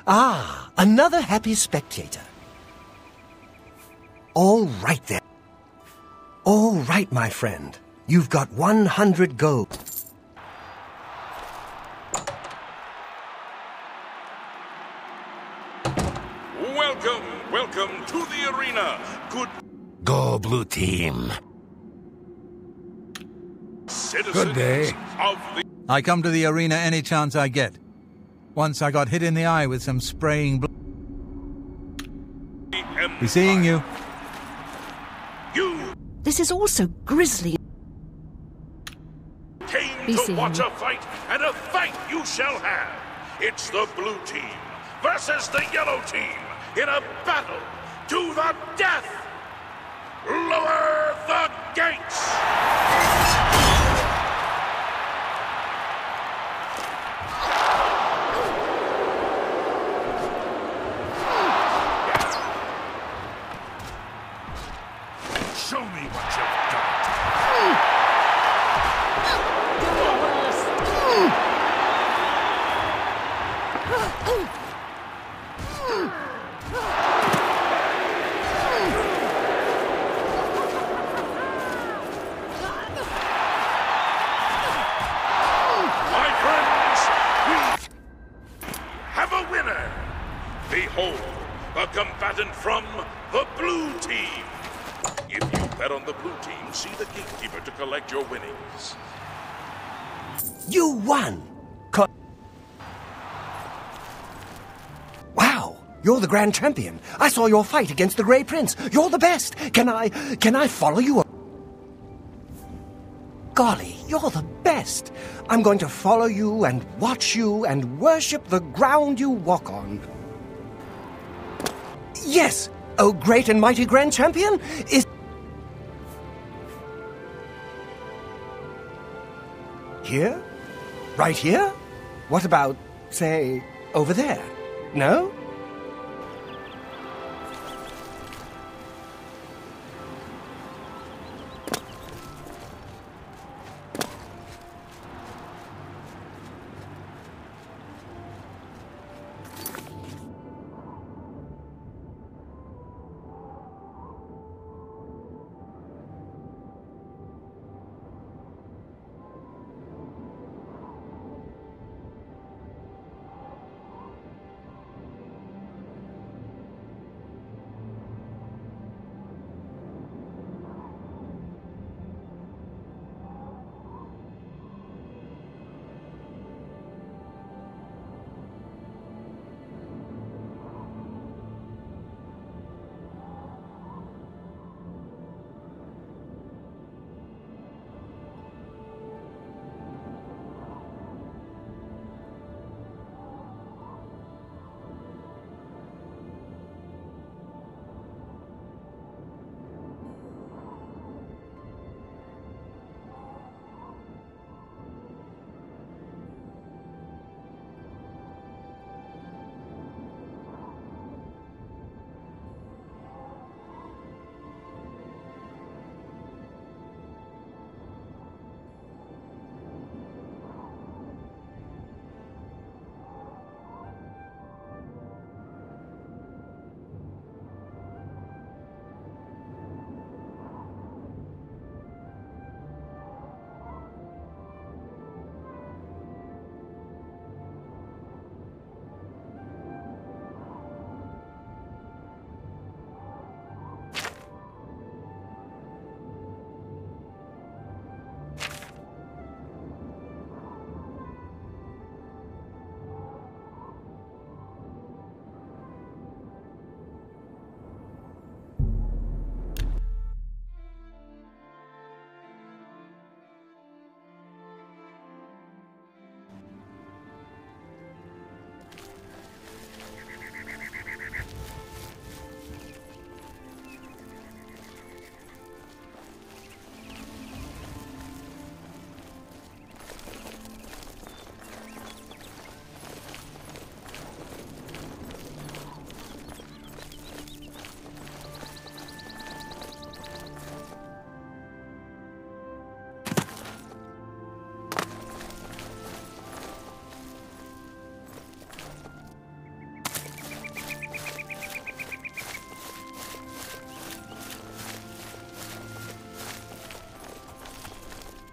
Ah, another happy spectator. All right then. All right, my friend. You've got 100 gold. Welcome to the arena. Go, blue team. Good day. I come to the arena any chance I get. Once I got hit in the eye with some spraying Be seeing you. This is also grisly. Came to watch a fight, and a fight you shall have. It's the blue team versus the yellow team in a battle to the death. Lower the gates! Show me what you've got. My friends, we have a winner. Behold, a combatant from the blue team. If you bet on the blue team, see the gatekeeper to collect your winnings. You won! Wow! You're the grand champion. I saw your fight against the Grey Prince. You're the best. Can I follow you? Golly, you're the best. I'm going to follow you and watch you and worship the ground you walk on. Yes! Oh, great and mighty grand champion, is here? Right here? What about, say, over there? No?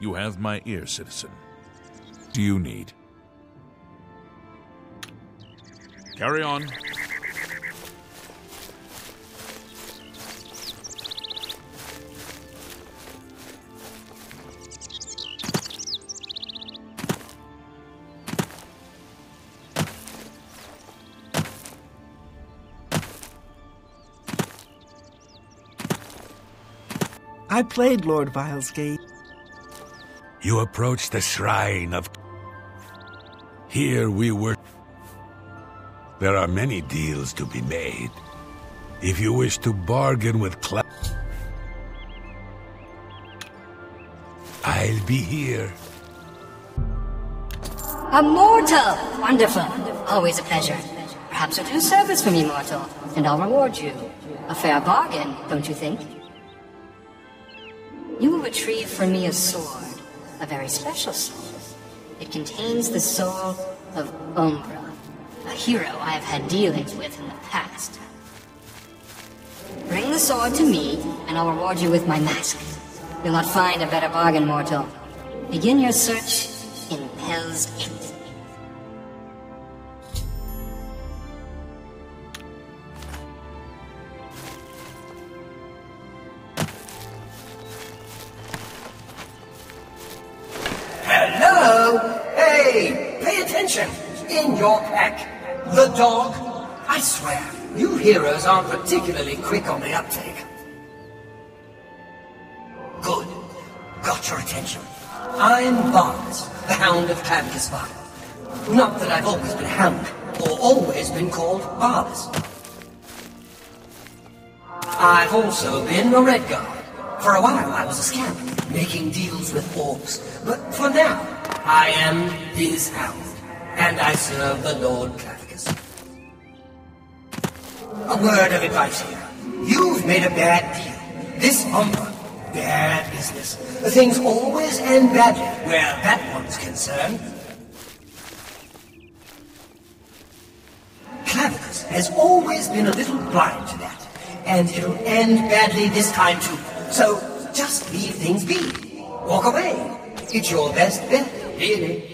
You have my ear, citizen. Do you need? Carry on. I played Lord Vilesgate. You approach the shrine of... Here we were... There are many deals to be made. If you wish to bargain with I'll be here. A mortal! Wonderful. Always a pleasure. Perhaps you'll do service for me, mortal, and I'll reward you. A fair bargain, don't you think? You will retrieve for me a sword. A very special sword. It contains the soul of Umbra, a hero I have had dealings with in the past. Bring the sword to me, and I'll reward you with my mask. You'll not find a better bargain, mortal. Begin your search in Hell's Gate. Hello! Hey, pay attention! In your pack, the dog. I swear, you heroes aren't particularly quick on the uptake. Good. Got your attention. I'm Barbas, the Hound of Clavicusvar. Not that I've always been Hound, or always been called Barbas. I've also been a Red Guard. For a while I was a scamp, making deals with orcs. But for now, I am his Hound, and I serve the Lord Clavicus. A word of advice here. You've made a bad deal. This Umbra, bad business. Things always end badly where that one's concerned. Clavicus has always been a little blind to that, and it'll end badly this time too. So, just leave things be. Walk away. It's your best bet, really.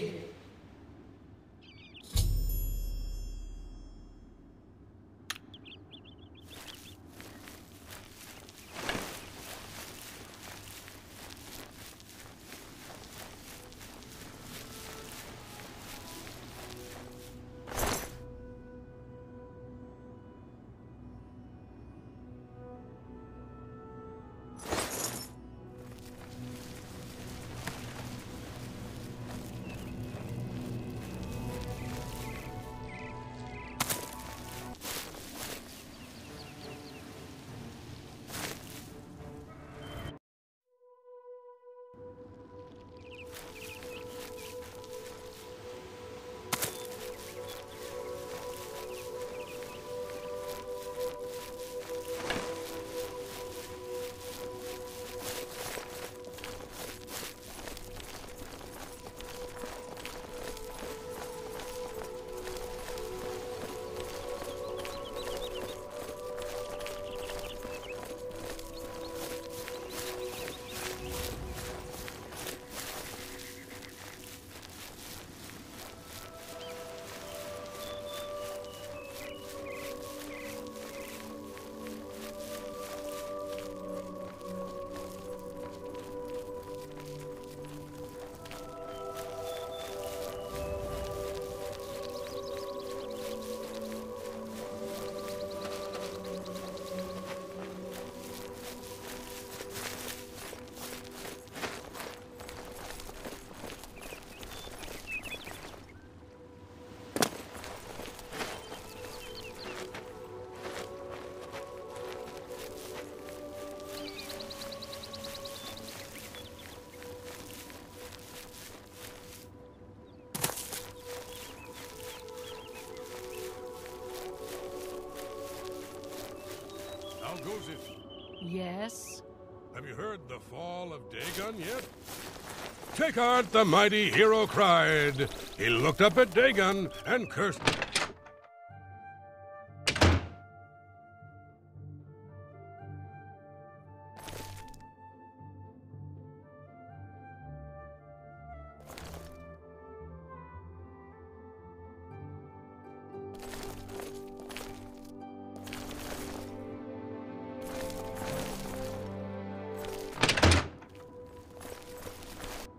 Goes it? Yes? Have you heard the fall of Dagon yet? Tekart the mighty hero cried. He looked up at Dagon and cursed.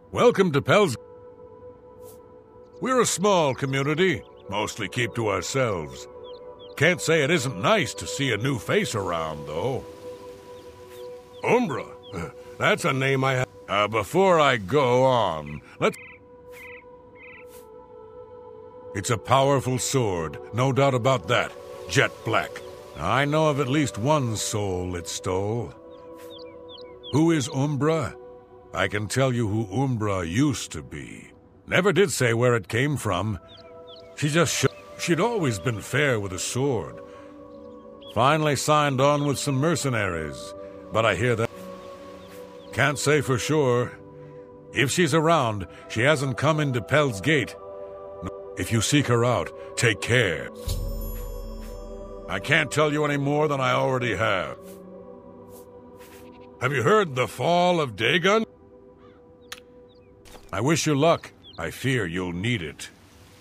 Welcome to Pels. We're a small community, mostly keep to ourselves. Can't say it isn't nice to see a new face around, though. Umbra? That's a name I have. Before I go on, let's... It's a powerful sword, no doubt about that. Jet black. I know of at least one soul it stole. Who is Umbra? I can tell you who Umbra used to be. Never did say where it came from. She'd always been fair with a sword. Finally signed on with some mercenaries, but I hear that... Can't say for sure. If she's around, she hasn't come into Pel's Gate. If you seek her out, take care. I can't tell you any more than I already have. Have you heard the fall of Dagon? I wish you luck. I fear you'll need it.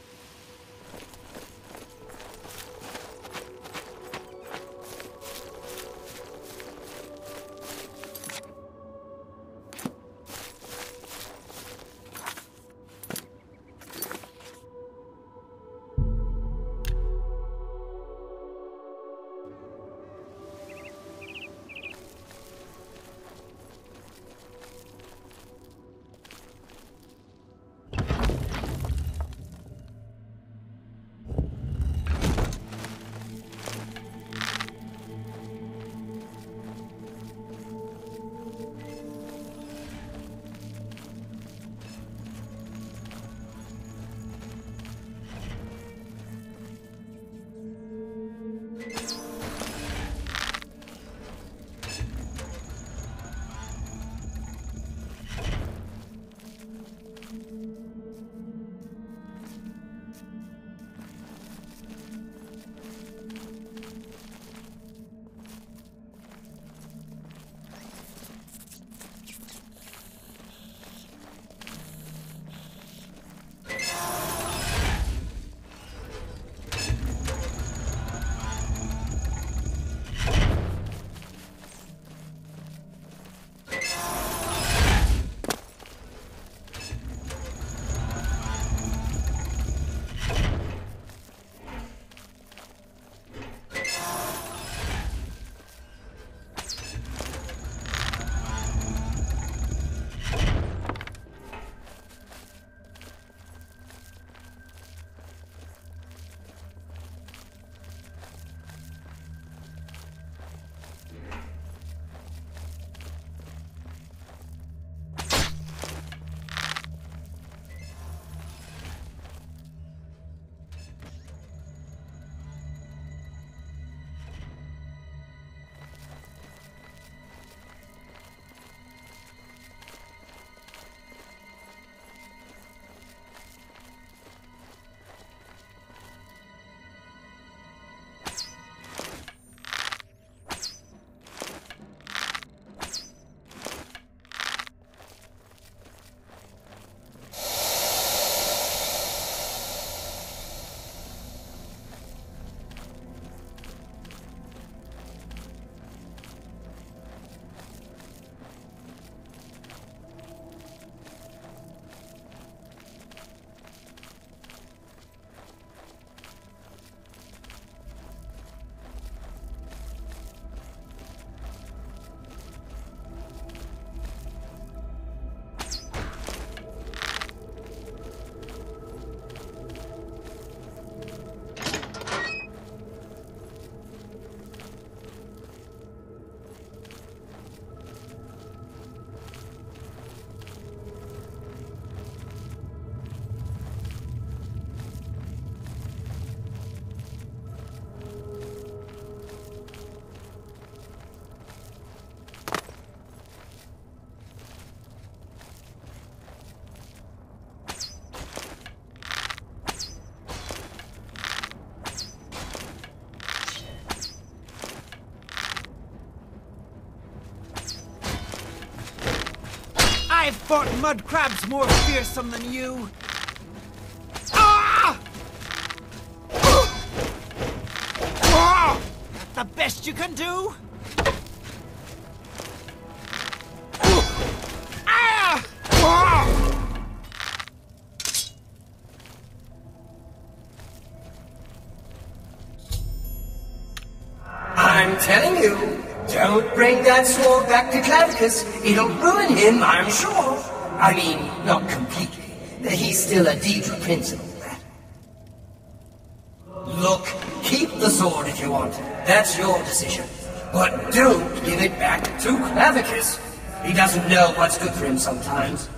I've fought mud crabs more fearsome than you. Ah! Ah! That the best you can do? Ah! Ah! I'm telling you, don't bring that sword back to Clavicus. It'll ruin him, I'm sure. I mean, not completely. He's still a Daedra Prince and all that. Look, keep the sword if you want. That's your decision. But don't give it back to Clavicus. He doesn't know what's good for him sometimes.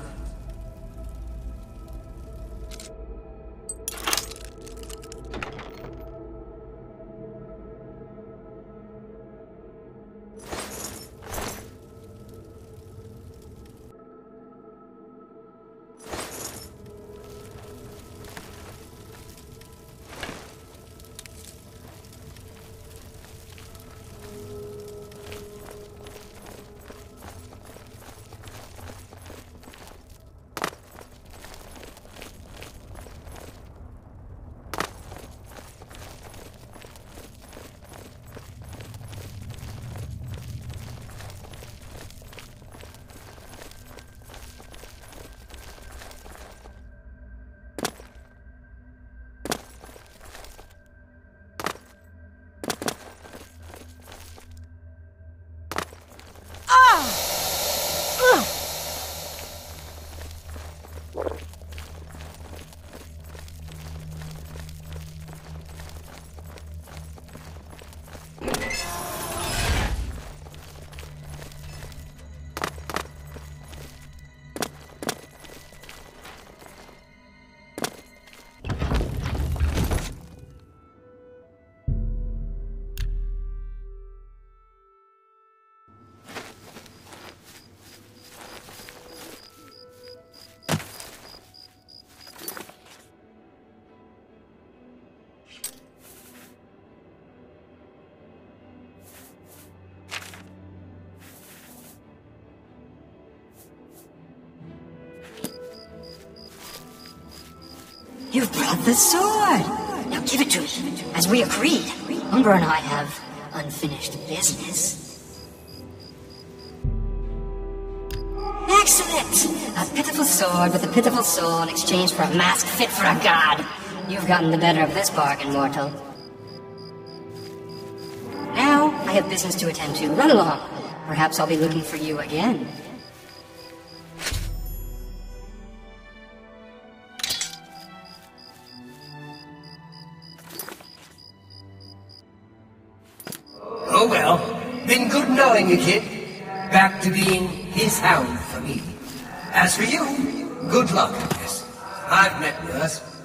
You've brought the sword! Now give it to me. As we agreed, Umbra and I have unfinished business. Excellent! A pitiful sword with a pitiful soul in exchange for a mask fit for a god. You've gotten the better of this bargain, mortal. Now, I have business to attend to. Run along. Perhaps I'll be looking for you again. Oh well, been good knowing you, kid. Back to being his hound for me. As for you, good luck, I guess. I've met worse.